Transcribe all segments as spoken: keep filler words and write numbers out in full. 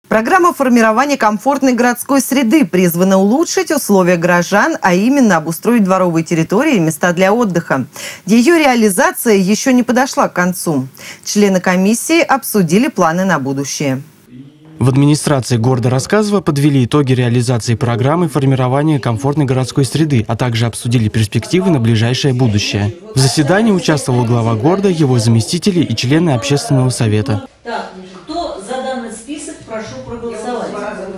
Программа формирования комфортной городской среды призвана улучшить условия горожан, а именно обустроить дворовые территории и места для отдыха. Ее реализация еще не подошла к концу. Члены комиссии обсудили планы на будущее. В администрации города Рассказово подвели итоги реализации программы формирования комфортной городской среды, а также обсудили перспективы на ближайшее будущее. В заседании участвовал глава города, его заместители и члены общественного совета. Так, кто за данный список, прошу проголосовать.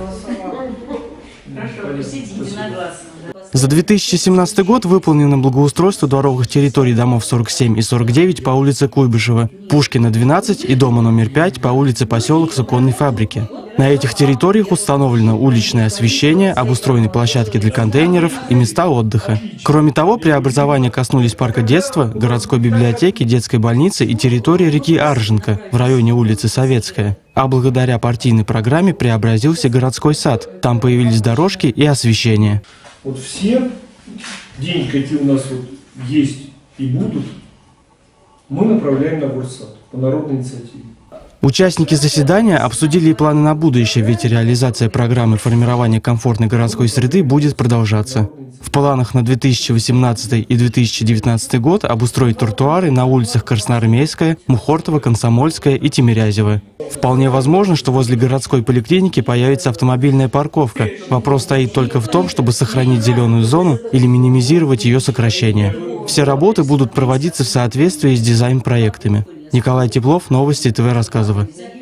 Хорошо, пустите единогласно. За две тысячи семнадцатый год выполнено благоустройство дворовых территорий домов сорок семь и сорок девять по улице Куйбышева, Пушкина двенадцать и дома номер пять по улице Поселок Суконной фабрики. На этих территориях установлено уличное освещение, обустроены площадки для контейнеров и места отдыха. Кроме того, преобразования коснулись парка детства, городской библиотеки, детской больницы и территории реки Арженка в районе улицы Советская. А благодаря партийной программе преобразился городской сад. Там появились дорожки и освещение. Вот все деньги, какие у нас вот есть и будут, мы направляем на горсад по народной инициативе. Участники заседания обсудили и планы на будущее, ведь реализация программы формирования комфортной городской среды будет продолжаться. В планах на две тысячи восемнадцатый и две тысячи девятнадцатый год обустроить тротуары на улицах Красноармейская, Мухортова, Комсомольская и Тимирязева. Вполне возможно, что возле городской поликлиники появится автомобильная парковка. Вопрос стоит только в том, чтобы сохранить зеленую зону или минимизировать ее сокращение. Все работы будут проводиться в соответствии с дизайн-проектами. Николай Теплов, новости ТВ Рассказово.